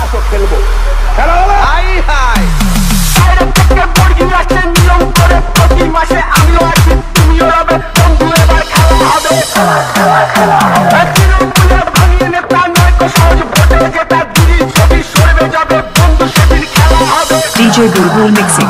আসো খেলবো। খেলা হবে হাই হাই বাইরে থেকে মুরগি আসছে নিয়ম করে প্রতি মাসে আমিও আছি তুমিও রবে বন্ধু এবার খেলা হবে খেলা হবে তৃণমূলের ভাঙিয়ে নেতা নয় তো সহজ ভোটে যেটা দিদি ছবি সরবে যাবে বন্ধু সেদিন খেলা হবে DJ Bulbul Mixing.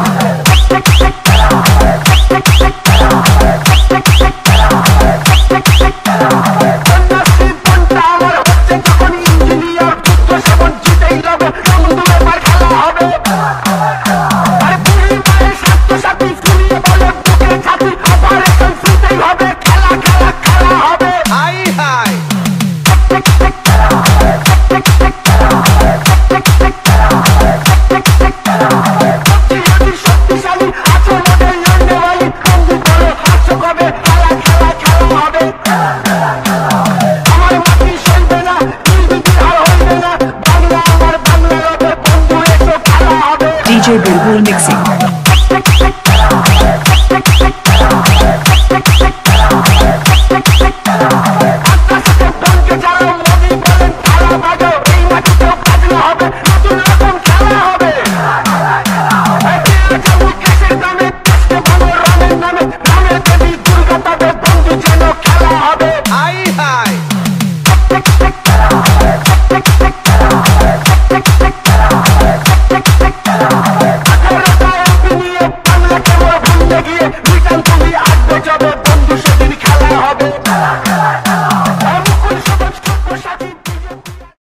DJ Bulbul Mixing.